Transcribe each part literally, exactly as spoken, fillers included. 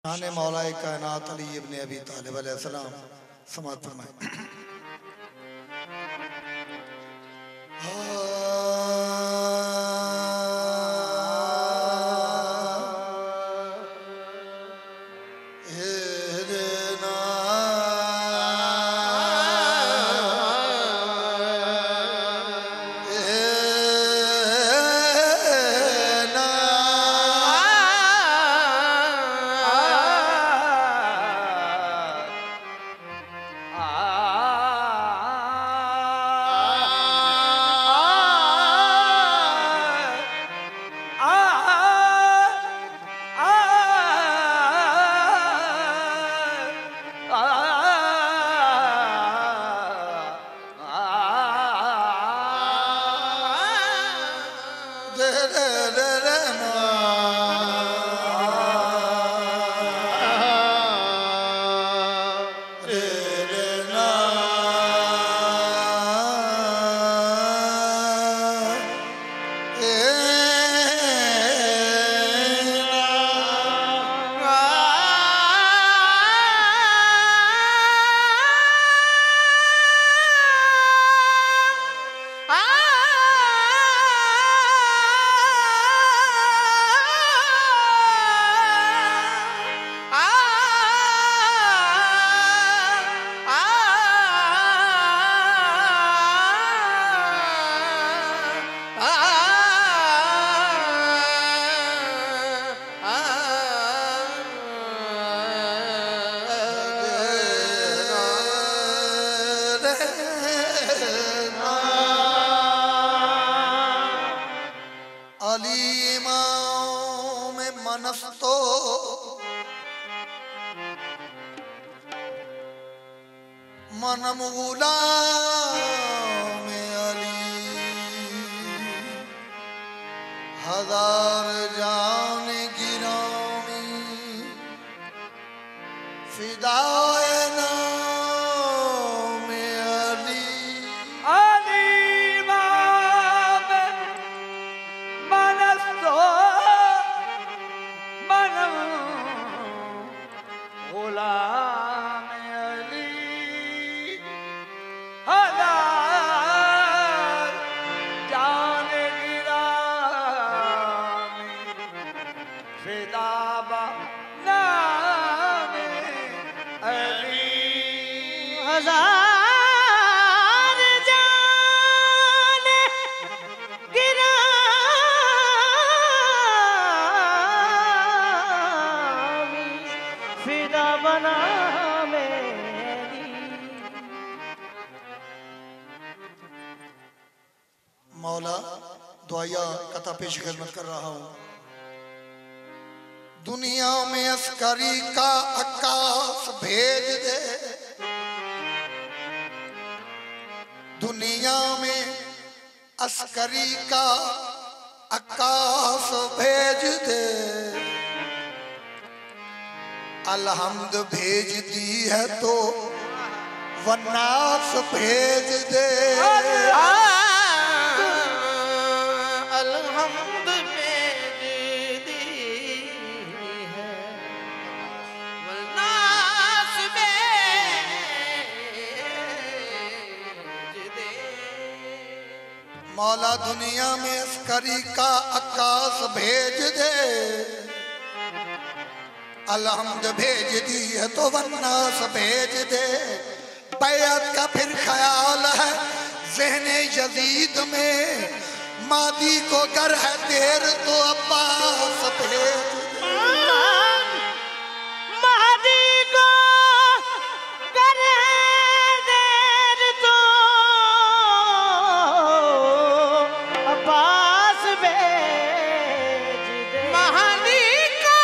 शान मौलाए कायनात अली इब्न अबी तालिब अलैहिस्सलाम समाअत फरमाए। मौला दुआया कथा पेश खिदमत कर रहा हूँ। दुनिया में अस्करी का आकाश भेज दे, दुनिया में अस्करी का आकाश भेज दे, अलहम्द भेज दी है तो वन्नास भेज दे। मौला दुनिया में अस्करी का आकाश भेज दे, अलहम्द भेज दी है तो वन्नास भेज दे। बैअत का फिर ख्याल है ज़हने यजीद में, मादी को गर है देर तो अब्बास भेज दे। मादी को गर है देर तो अब्बास भेज दे। महादी को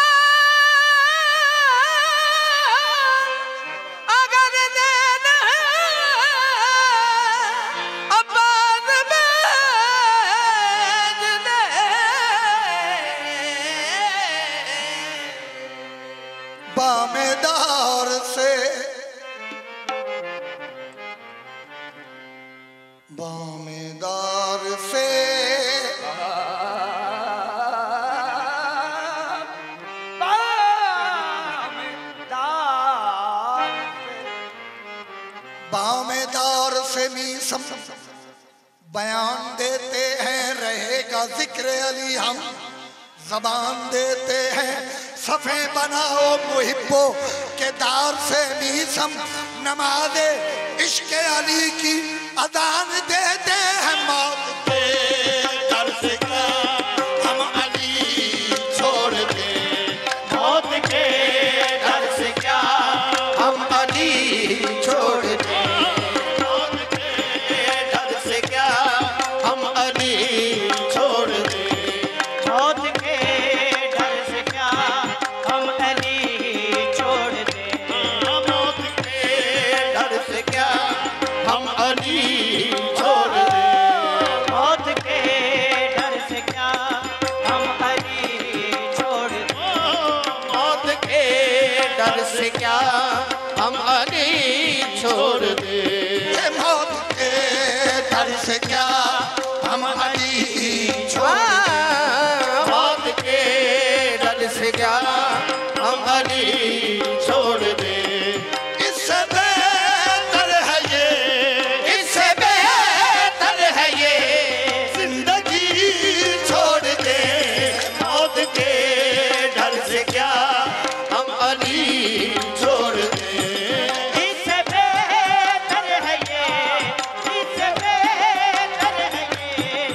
अगर देना अब्बास भेज दे। बामेदार से बामेदार से से मीसम बयान देते हैं, रहेगा जिक्र अली हम जबान देते हैं। सफ़े बनाओ मुहिब्बो के दार से मीसम, नमाज़े इश्क अली की अदान देते हैं। मौत के डर से क्या हम अली छोड़ दे, मौत के डर से क्या हम अली छोड़ दे, मौत के डर से क्या हम अली छोड़ दे, मौत के डर से क्या हम अली छोड़ दे, मौत के डर से क्या हम अली छोड़ दे, मौत के डर से क्या हम अली छोड़ दे, मौत के डर से क्या हम अली छोड़ दे, मौत के डर से क्या हम अली छोड़ दे, मौत के डर से क्या हम अली छोड़ दे। इससे बेहतर है ये, इससे बेहतर है ये जिंदगी छोड़ दे, मौत के डर से क्या हम अली छोड़ दे, इससे बेहतर है ये, इससे बेहतर है ये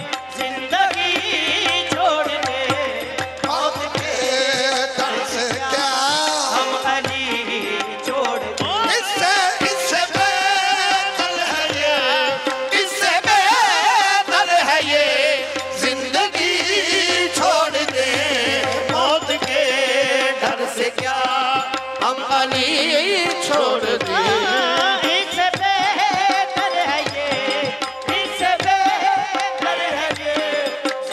जिंदगी छोड़ दे, मौत के डर से क्या हम अली छोड़ दे, इससे इससे बेहतर है ये, इससे बेहतर है ये जिंदगी छोड़ दे, मौत के डर से क्या हम अली छोड़ दे, इससे बेहतर है ये, इससे बेहतर है ये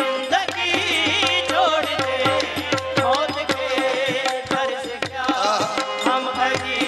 जिंदगी छोड़ दे, मौत के डर से क्या हम अली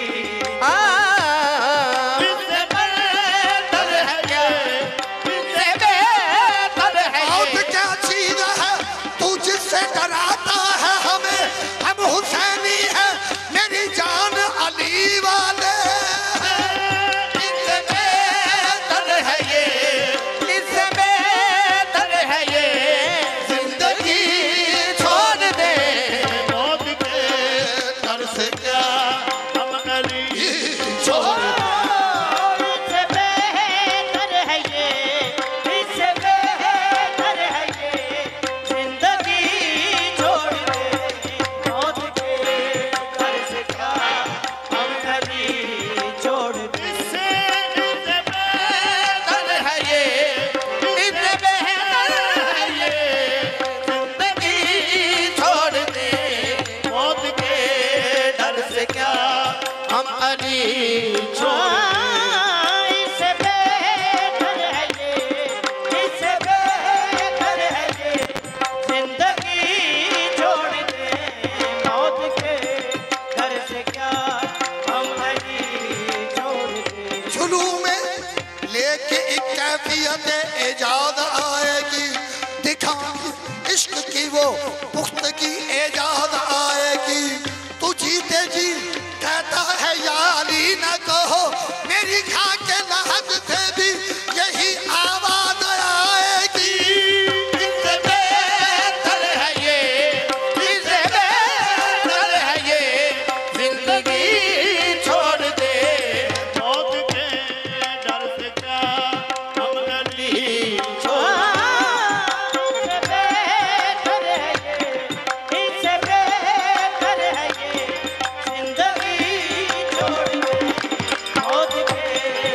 इससे बेहतर है ये, इससे बेहतर है ये। मौत क्या चीज है तू जिससे डराता है हमें, हम हुसैनी है मेरी जान अली वाले, इससे बेहतर है ये, इससे बेहतर है ये जिंदगी छोड़ दे, मौत के डर से क्या हम अली छोड़ दे, इससे बेहतर है ये, इससे बेहतर है ये जिंदगी छोड़ दे, मौत के डर से क्या हम अली छोड़ दे, इससे इससे बेहतर है ये, इससे बेहतर है ये जिंदगी छोड़ दे, मौत के डर से क्या हम अली छोड़ दे, इससे बेहतर है ये, इससे बेहतर है ये जिंदगी छोड़ दे, मौत के डर से क्या हम अली छोड़ दे, जुलू में लेके एक कैफियत एजाद आएगी, दिखाएंगे इश्क की वो पुख्तगी एजाद आएगी, तू जीते जी कहता है या अली न कहो, मेरी खाक के लहद से भी यही आवाज आएगी, इससे बेहतर है ये, इससे बेहतर है ये जिंदगी छोड़ दे, मौत के डर से क्या हम अली छोड़ इससे बेहतर है ये, इससे बेहतर है ये जिंदगी छोड़ दे, मौत के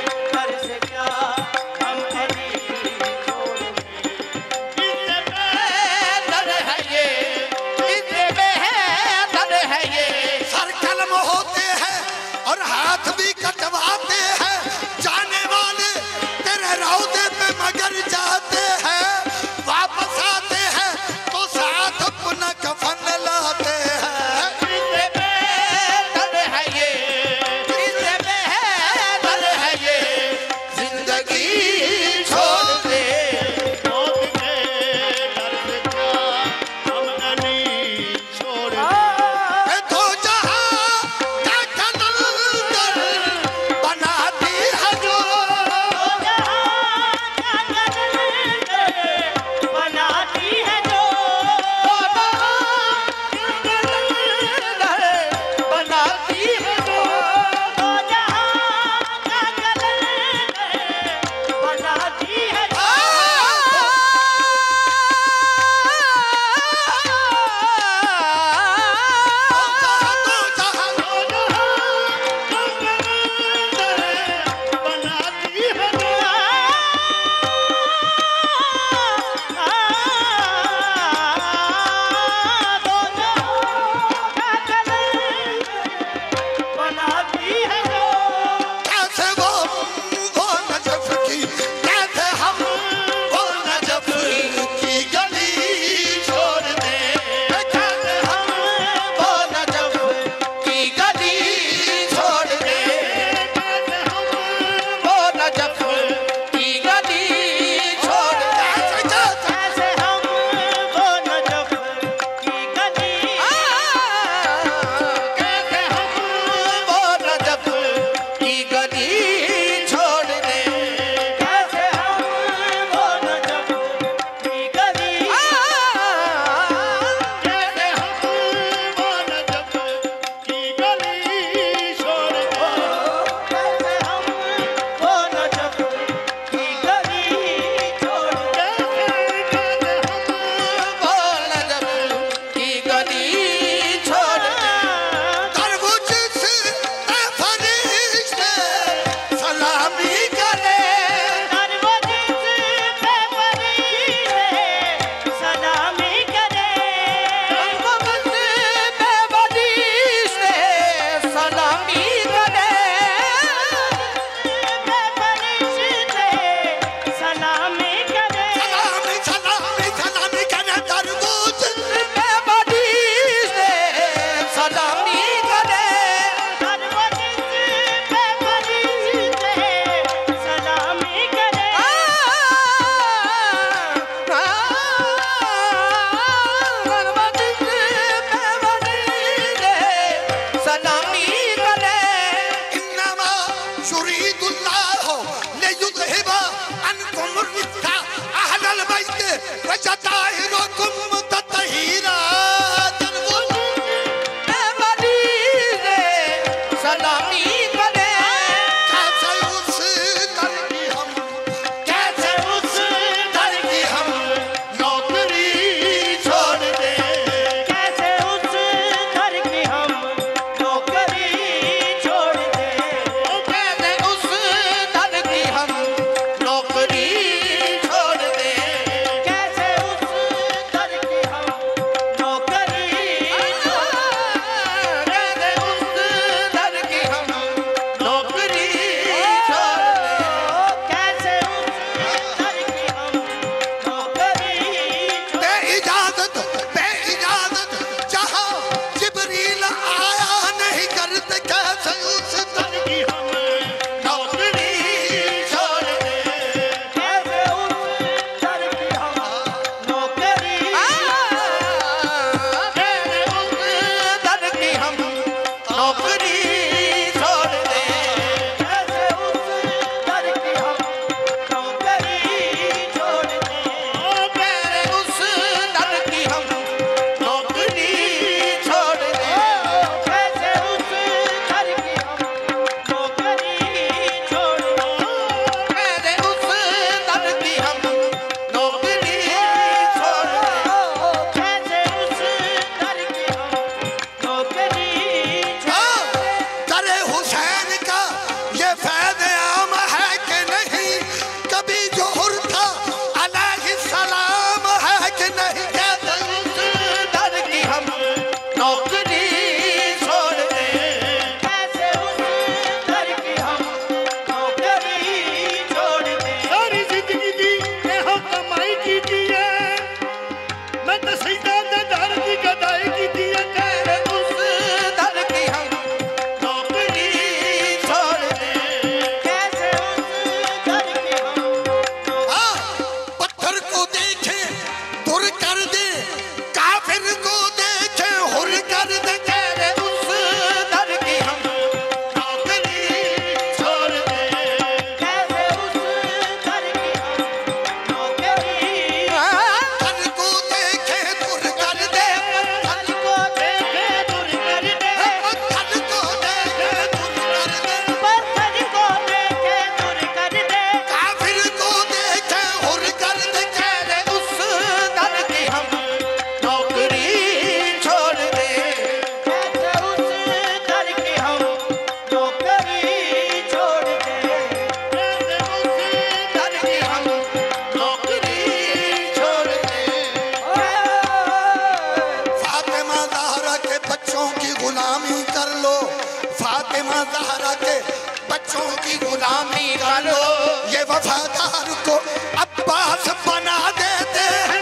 फातिमा ज़हरा के बच्चों की गुलामी कर लो, ये वफादार को अब्बास बना देते हैं।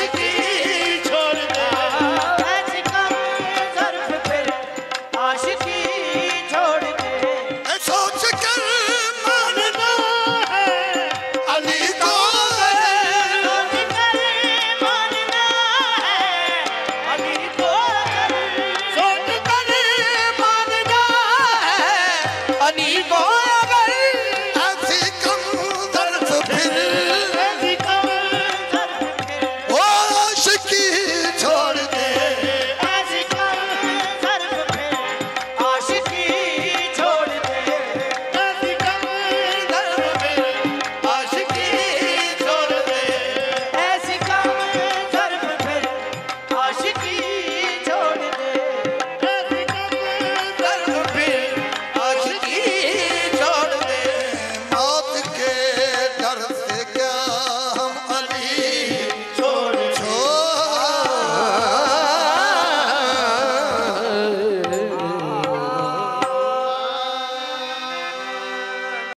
आशिकी